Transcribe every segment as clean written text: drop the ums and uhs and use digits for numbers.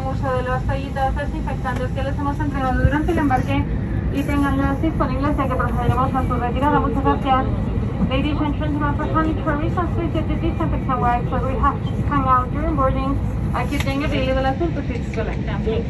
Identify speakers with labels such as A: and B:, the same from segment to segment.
A: uso de las toallitas desinfectantes que les hemos entregado durante el embarque y tenganlas disponibles, ya que procederemos a su retirada. Muchas gracias. Ladies and gentlemen, for for reasons, please get the disinfectant wipes that we have hung out during boarding. Keeping available as soon as it's collected.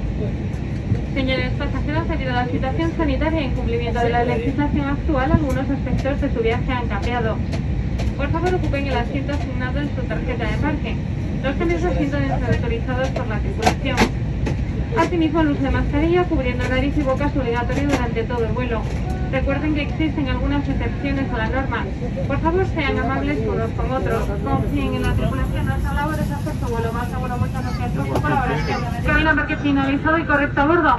A: Señores pasajeros, debido a la situación sanitaria e incumplimiento de la legislación actual, algunos aspectos de su viaje han cambiado. Por favor, ocupen el asiento asignado en su tarjeta de embarque. Los cambios de asiento deben ser autorizados por la tripulación. Asimismo, el uso de mascarilla cubriendo nariz y boca es obligatorio durante todo el vuelo. Recuerden que existen algunas excepciones a la norma. Por favor, sean amables unos con otros. Confíen en la tripulación. Nuestra labor es hacer su vuelo más seguro. Muchas gracias por su colaboración. Cabina embarque finalizado y correcto a bordo.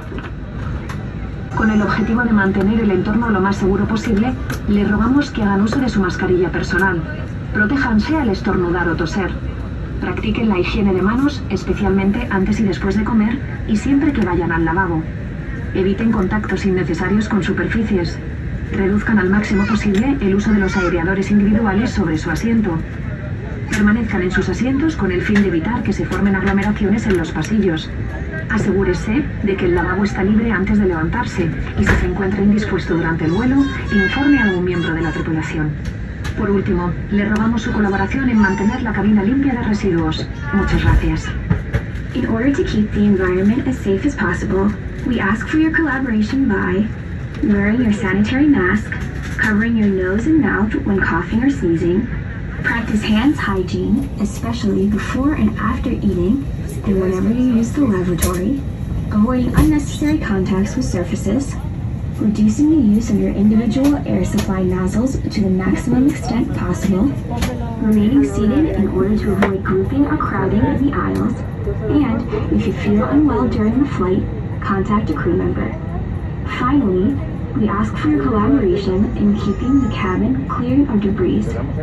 B: Con el objetivo de mantener el entorno lo más seguro posible, les rogamos que hagan uso de su mascarilla personal. Protéjanse al estornudar o toser. Practiquen la higiene de manos, especialmente antes y después de comer y siempre que vayan al lavabo. Eviten contactos innecesarios con superficies. Reduzcan al máximo posible el uso de los aireadores individuales sobre su asiento. Permanezcan en sus asientos con el fin de evitar que se formen aglomeraciones en los pasillos. Asegúrese de que el lavabo está libre antes de levantarse y si se encuentra indispuesto durante el vuelo, informe a algún miembro de la tripulación. Por último, le rogamos su colaboración en mantener la cabina limpia de residuos. Muchas gracias.
C: In order to keep the environment as safe as possible, we ask for your collaboration by wearing your sanitary mask, covering your nose and mouth when coughing or sneezing, practice hands hygiene, especially before and after eating, and whenever you use the lavatory, avoiding unnecessary contacts with surfaces, reducing the use of your individual air supply nozzles to the maximum extent possible, remaining seated in order to avoid grouping or crowding in the aisles, and if you feel unwell during the flight, contact a crew member. Finally, we ask for your collaboration in keeping the cabin clear of debris.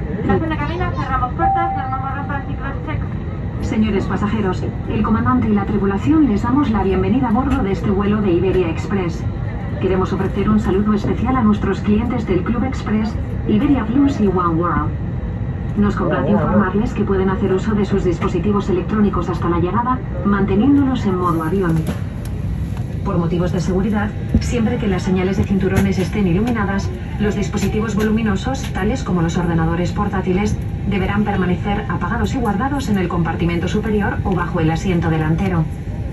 B: Señores pasajeros, el comandante y la tripulación les damos la bienvenida a bordo de este vuelo de Iberia Express. Queremos ofrecer un saludo especial a nuestros clientes del Club Express, Iberia Plus y One World. Nos complace informarles que pueden hacer uso de sus dispositivos electrónicos hasta la llegada, manteniéndolos en modo avión. Por motivos de seguridad, siempre que las señales de cinturones estén iluminadas, los dispositivos voluminosos, tales como los ordenadores portátiles, deberán permanecer apagados y guardados en el compartimento superior o bajo el asiento delantero.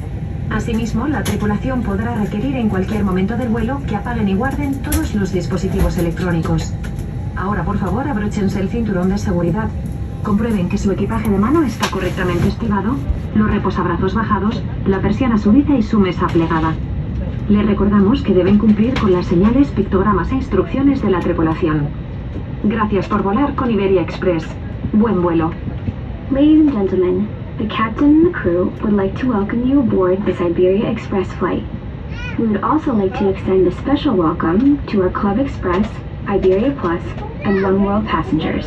B: Asimismo, la tripulación podrá requerir en cualquier momento del vuelo que apaguen y guarden todos los dispositivos electrónicos. Ahora, por favor, abróchense el cinturón de seguridad. Comprueben que su equipaje de mano está correctamente estibado, los reposabrazos bajados, la persiana subida y su mesa plegada. Les recordamos que deben cumplir con las señales, pictogramas e instrucciones de la tripulación. Gracias por volar con Iberia Express. Buen vuelo.
C: Ladies and gentlemen, the captain and the crew would like to welcome you aboard this Iberia Express flight. We would also like to extend a special welcome to our Club Express, Iberia Plus, and One World passengers.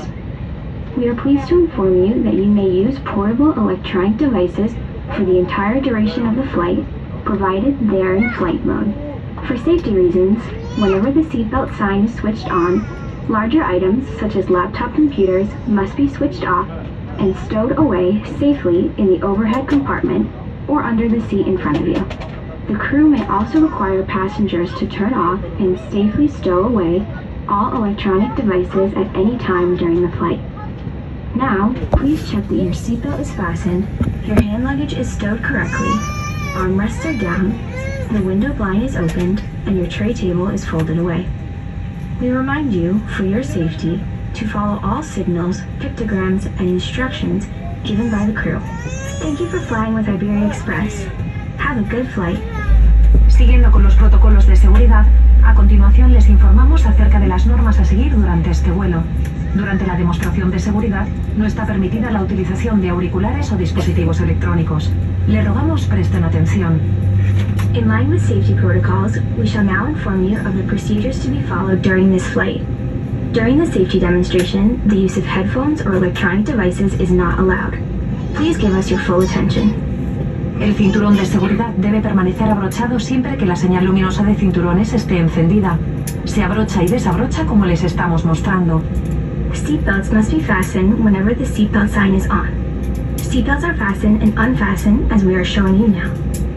C: We are pleased to inform you that you may use portable electronic devices for the entire duration of the flight, provided they are in flight mode. For safety reasons, whenever the seatbelt sign is switched on, larger items such as laptop computers must be switched off and stowed away safely in the overhead compartment or under the seat in front of you. The crew may also require passengers to turn off and safely stow away all electronic devices at any time during the flight. Now, please check that your seatbelt is fastened, your hand luggage is stowed correctly, armrests are down, the window blind is opened, and your tray table is folded away. We remind you, for your safety, to follow all signals, pictograms, and instructions given by the crew. Thank you for flying with Iberia Express. Have a good flight.
B: Siguiendo con los protocolos de seguridad, a continuación les informamos acerca de las normas a seguir durante este vuelo. Durante la demostración de seguridad, no está permitida la utilización de auriculares o dispositivos electrónicos. Le rogamos presten atención.
C: In line with safety protocols, we shall now inform you of the procedures to be followed during this flight. During the safety demonstration, the use of headphones or electronic devices is not allowed. Please give us your full attention.
B: El cinturón de seguridad debe permanecer abrochado siempre que la señal luminosa de cinturones esté encendida. Se abrocha y desabrocha como les estamos mostrando.
C: Seatbelts must be fastened whenever the seatbelt sign is on. Seatbelts are fastened and unfastened as we are showing you now.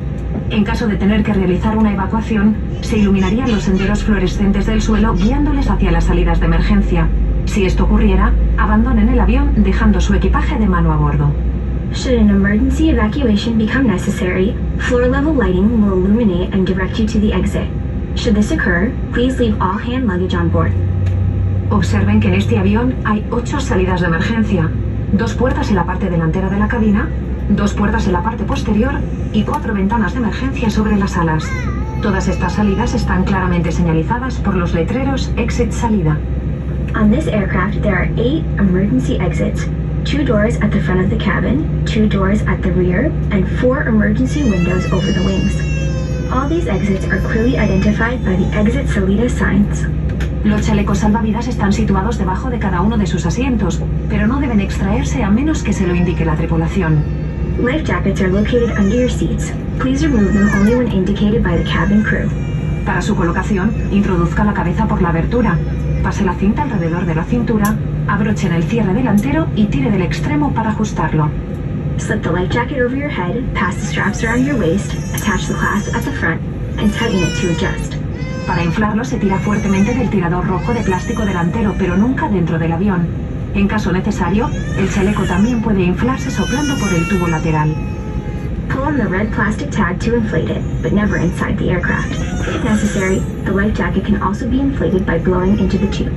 B: En caso de tener que realizar una evacuación, se iluminarían los senderos fluorescentes del suelo guiándoles hacia las salidas de emergencia. Si esto ocurriera, abandonen el avión dejando su equipaje de mano a bordo.
C: Should an emergency evacuation become necessary, floor-level lighting will illuminate and direct you to the exit. Should this occur, please leave all hand luggage on board.
B: Observen que en este avión hay 8 salidas de emergencia, 2 puertas en la parte delantera de la cabina, 2 puertas en la parte posterior y 4 ventanas de emergencia sobre las alas. Todas estas salidas están claramente señalizadas por los letreros Exit Salida.
C: On this aircraft, there are 8 emergency exits, 2 doors at the front of the cabin, 2 doors at the rear, and 4 emergency windows over the wings. All these exits are clearly identified by the Exit Salida signs.
B: Los chalecos salvavidas están situados debajo de cada uno de sus asientos, pero no deben extraerse a menos que se lo indique la tripulación.
C: Life jackets are located under your seats. Please remove them only when indicated by the cabin crew.
B: Para su colocación, introduzca la cabeza por la abertura, pase la cinta alrededor de la cintura, abrochen el cierre delantero y tire del extremo para ajustarlo.
C: Slip the life jacket over your head, pass the straps around your waist, attach the clasp at the front, and tighten it to adjust.
B: Para inflarlo se tira fuertemente del tirador rojo de plástico delantero, pero nunca dentro del avión. En caso necesario, el chaleco también puede inflarse soplando por el tubo lateral.
C: Pull on the red plastic tag to inflate it, but never inside the aircraft. If necessary, the life jacket can also be inflated by blowing into the tube.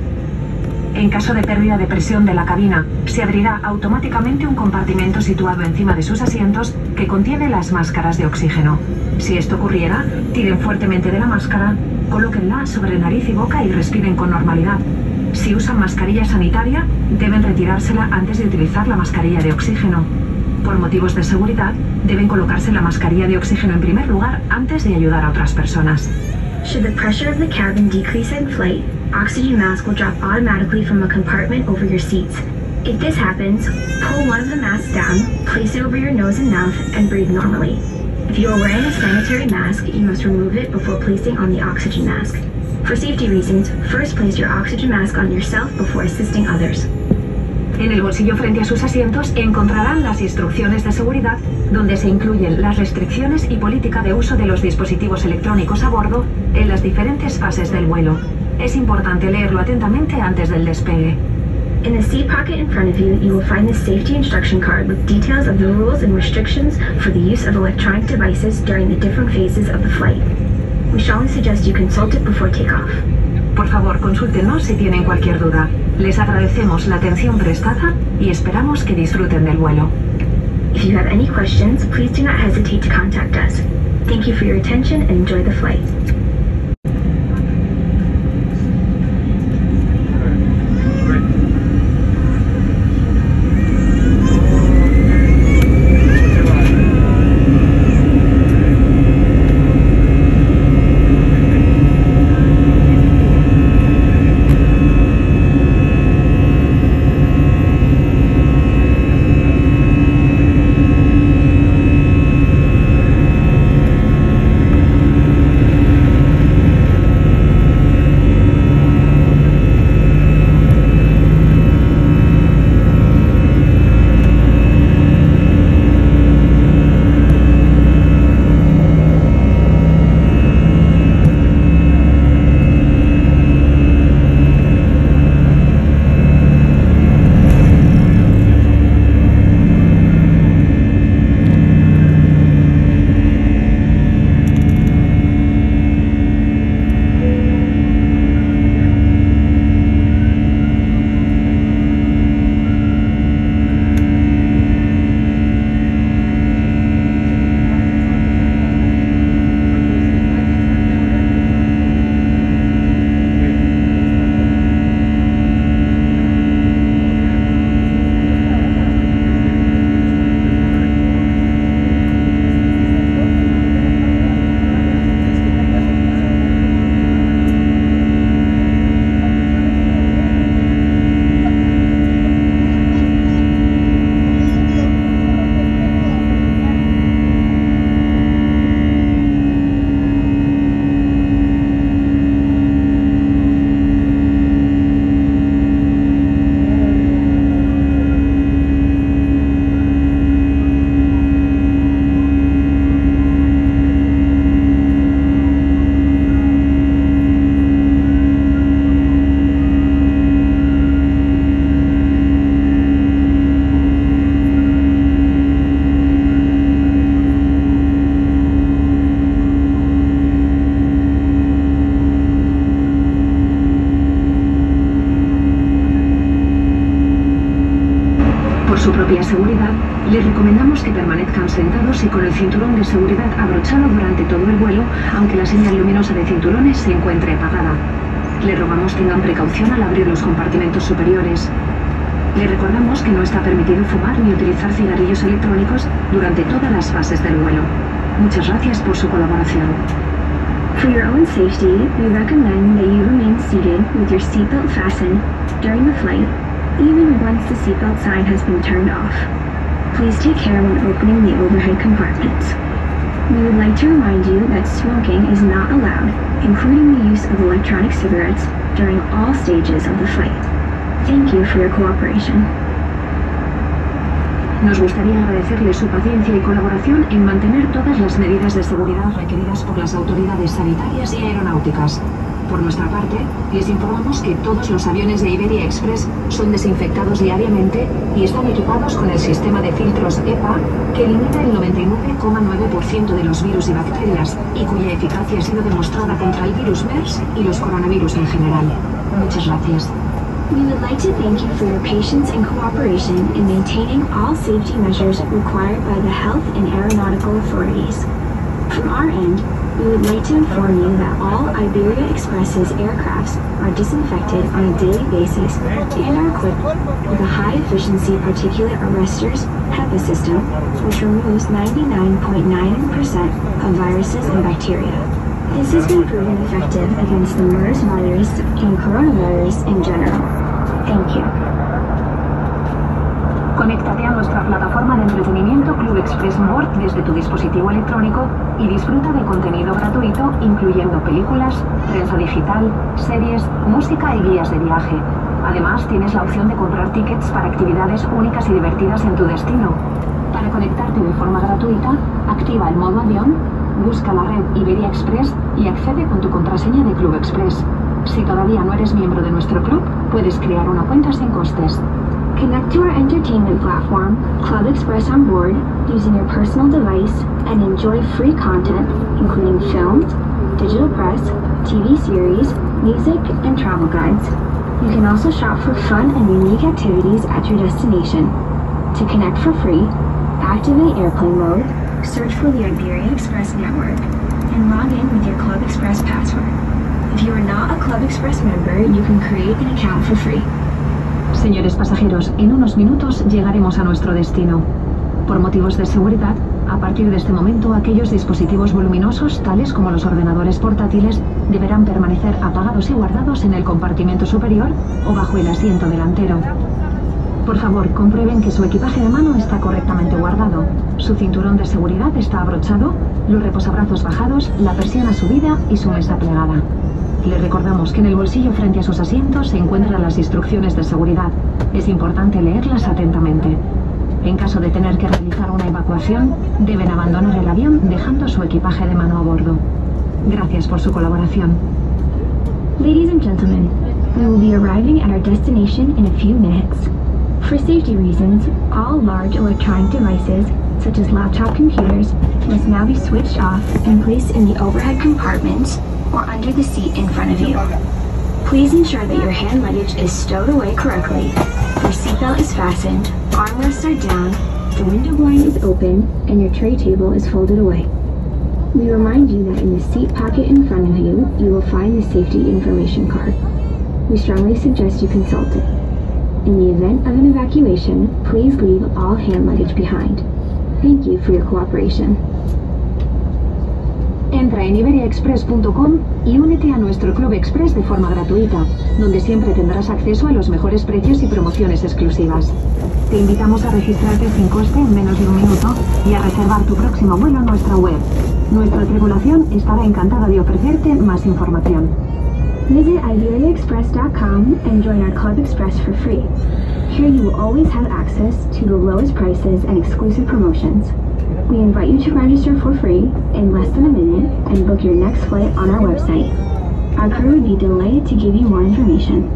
B: En caso de pérdida de presión de la cabina, se abrirá automáticamente un compartimento situado encima de sus asientos que contiene las máscaras de oxígeno. Si esto ocurriera, tiren fuertemente de la máscara, colóquenla sobre nariz y boca y respiren con normalidad. Si usan mascarilla sanitaria, deben retirársela antes de utilizar la mascarilla de oxígeno. Por motivos de seguridad, deben colocarse la mascarilla de oxígeno en primer lugar antes de ayudar a otras personas.
C: Should the pressure of the cabin decrease in flight, oxygen mask will drop automatically from a compartment over your seats. If this happens, pull one of the masks down, place it over your nose and mouth, and breathe normally. If you are wearing a sanitary mask, you must remove it before placing on the oxygen mask. For safety reasons, first place your oxygen mask on yourself before assisting others.
B: En el bolsillo frente a sus asientos encontrarán las instrucciones de seguridad, donde se incluyen las restricciones y política de uso de los dispositivos electrónicos a bordo en las diferentes fases del vuelo. Es importante leerlo atentamente antes del despegue.
C: In the seat pocket in front of you, you will find the safety instruction card with details of the rules and restrictions for the use of electronic devices during the different phases of the flight. We strongly suggest you consult it before takeoff.
B: Por favor, consúltenos si tienen cualquier duda. Les agradecemos la atención prestada y esperamos que disfruten del vuelo.
C: If you have any questions, please do not hesitate to contact us. Thank you for your attention and enjoy the flight.
B: su propia seguridad, les recomendamos que permanezcan sentados y con el cinturón de seguridad abrochado durante todo el vuelo, aunque la señal luminosa de cinturones se encuentre apagada. Les rogamos tengan precaución al abrir los compartimentos superiores. Les recordamos que no está permitido fumar ni utilizar cigarrillos electrónicos durante todas las fases del vuelo. Muchas gracias por su colaboración.
C: For your own safety, we recommend that you remain seated with your seatbelt fastened during the flight, even once the seatbelt sign has been turned off. Please take care when opening the overhead compartments. We would like to remind you that smoking is not allowed, including the use of electronic cigarettes, during all stages of the flight. Thank you for your cooperation.
B: Nos gustaría agradecerle su paciencia y colaboración en mantener todas las medidas de seguridad requeridas por las autoridades sanitarias y aeronáuticas. Por nuestra parte, les informamos que todos los aviones de Iberia Express son desinfectados diariamente y están equipados con el sistema de filtros EPA que elimina el 99,9% de los virus y bacterias y cuya eficacia ha sido demostrada contra el virus MERS y los coronavirus en general. Muchas gracias.
C: We would like to thank you for your patience and cooperation in maintaining all safety measures required by the health and aeronautical authorities. From our end, we would like to inform you that all Iberia Express's aircrafts are disinfected on a daily basis and are equipped with a high-efficiency particulate arresters HEPA system, which removes 99.9% of viruses and bacteria. This has been proven effective against the MERS virus and coronavirus in general. Thank you.
B: Conéctate a nuestra plataforma de entretenimiento Club Express Board desde tu dispositivo electrónico y disfruta de contenido gratuito, incluyendo películas, prensa digital, series, música y guías de viaje. Además, tienes la opción de comprar tickets para actividades únicas y divertidas en tu destino. Para conectarte de forma gratuita, activa el modo avión, busca la red Iberia Express y accede con tu contraseña de Club Express. Si todavía no eres miembro de nuestro club, puedes crear una cuenta sin costes.
C: Connect to our entertainment platform, Club Express on board, using your personal device and enjoy free content, including films, digital press, TV series, music, and travel guides. You can also shop for fun and unique activities at your destination. To connect for free, activate airplane mode, search for the Iberia Express network, and log in with your Club Express password. If you are not a Club Express member, you can create an account for free.
B: Señores pasajeros, en unos minutos llegaremos a nuestro destino. Por motivos de seguridad, a partir de este momento, aquellos dispositivos voluminosos, tales como los ordenadores portátiles, deberán permanecer apagados y guardados en el compartimento superior o bajo el asiento delantero. Por favor, comprueben que su equipaje de mano está correctamente guardado, su cinturón de seguridad está abrochado, los reposabrazos bajados, la persiana subida y su mesa plegada. Les recordamos que en el bolsillo frente a sus asientos se encuentran las instrucciones de seguridad. Es importante leerlas atentamente. En caso de tener que realizar una evacuación, deben abandonar el avión dejando su equipaje de mano a bordo. Gracias por su colaboración.
C: Ladies and gentlemen, we will be arriving at our destination in a few minutes. For safety reasons, all large electronic devices, such as laptop computers, must now be switched off and placed in the overhead compartments or under the seat in front of you. Please ensure that your hand luggage is stowed away correctly, your seatbelt is fastened, armrests are down, the window blind is open, and your tray table is folded away. We remind you that in the seat pocket in front of you, you will find the safety information card. We strongly suggest you consult it. In the event of an evacuation, please leave all hand luggage behind. Thank you for your cooperation.
B: Entra en iberiaexpress.com y únete a nuestro Club Express de forma gratuita, donde siempre tendrás acceso a los mejores precios y promociones exclusivas. Te invitamos a registrarte sin coste en menos de un minuto y a reservar tu próximo vuelo en nuestra web. Nuestra tripulación estará encantada de ofrecerte más información.
C: Visit iberiaexpress.com and join our Club Express for free. Here you will always have access to the lowest prices and exclusive promotions. We invite you to register for free in less than a minute and book your next flight on our website. Our crew would be delighted to give you more information.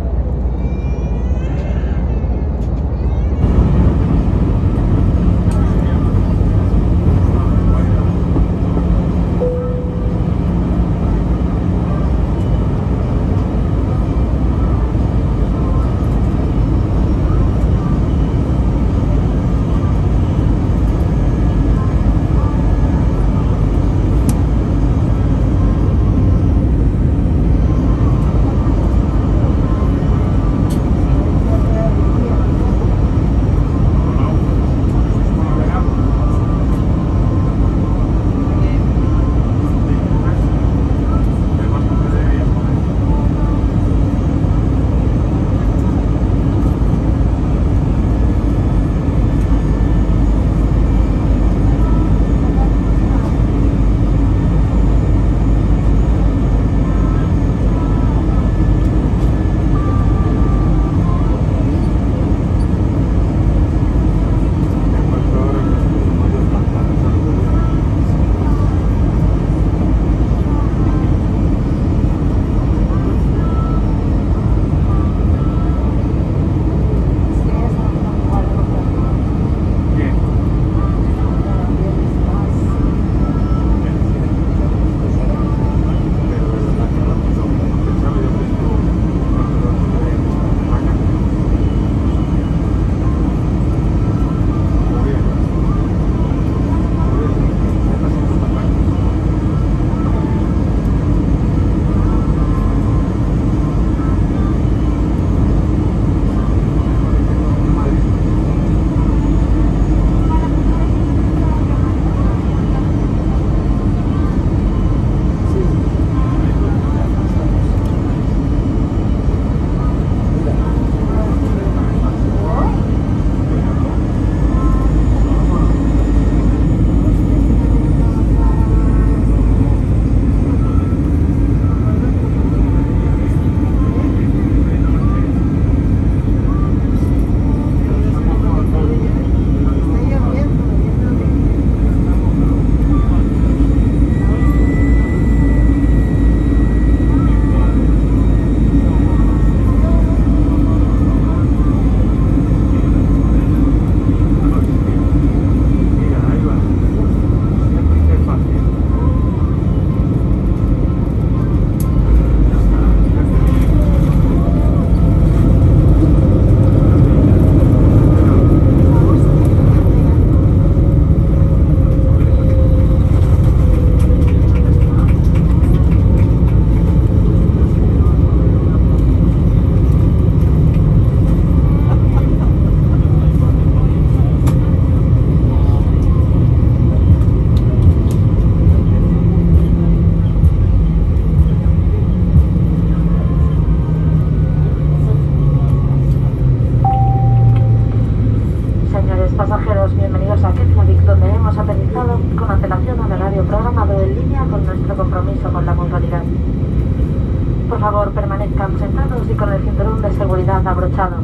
A: Por favor, permanezcan sentados y con el cinturón de seguridad abrochado.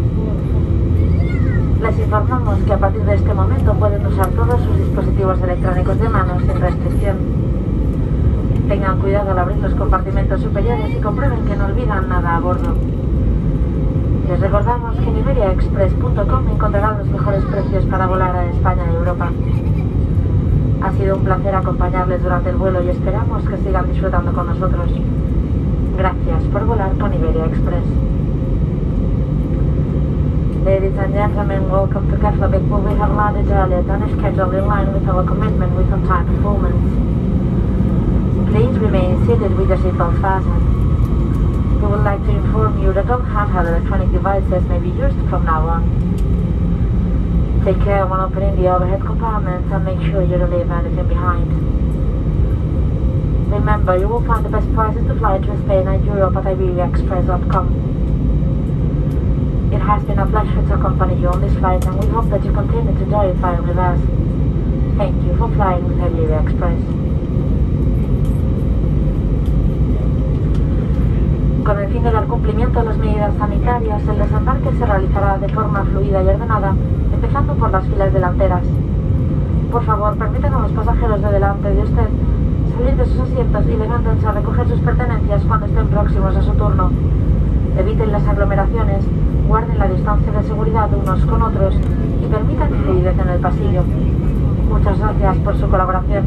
A: Les informamos que a partir de este momento pueden usar todos sus dispositivos electrónicos de mano sin restricción. Tengan cuidado al abrir los compartimentos superiores y comprueben que no olvidan nada a bordo. Les recordamos que en iberiaexpress.com encontrarán los mejores precios para volar a España y Europa. Ha sido un placer acompañarles durante el vuelo y esperamos que sigan disfrutando con nosotros. Gracias por volar con Iberia Express. Ladies and gentlemen, welcome to Keflavik, where we have landed earlier than scheduled in line with our commitment with on-time performance. Please remain seated with your seatbelt fastened. We would like to inform you that all handheld electronic devices may be used from now on. Take care when opening the overhead compartments and make sure you don't leave anything behind. Remember, you will find the best prices to fly to Spain and Europe at iberiaexpress.com. It has been a pleasure to accompany you on this flight, and we hope that you continue to enjoy flying with us. Thank you for flying with Iberia Express. Con el fin de dar cumplimiento a las medidas sanitarias, el desembarque se realizará de forma fluida y ordenada, empezando por las filas delanteras. Por favor, permitan a los pasajeros de delante de usted salir de sus asientos y levántense a recoger sus pertenencias cuando estén próximos a su turno. Eviten las aglomeraciones, guarden la distancia de seguridad unos con otros y permitan fluidez en el pasillo. Muchas gracias por su colaboración.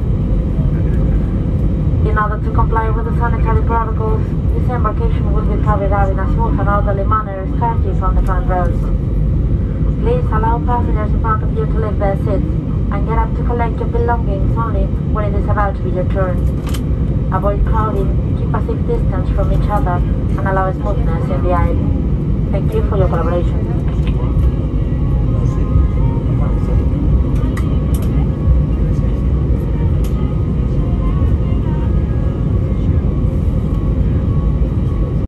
A: In order to comply with the sanitary protocols, this embarkation will be carried out in a smooth and orderly manner starting from the front rows. Please allow passengers in front of you to leave their seats and get up to collect your belongings only when it is about to be your turn. Avoid crowding, keep a safe distance from each other, and allow smoothness in the aisle. Thank you for your collaboration.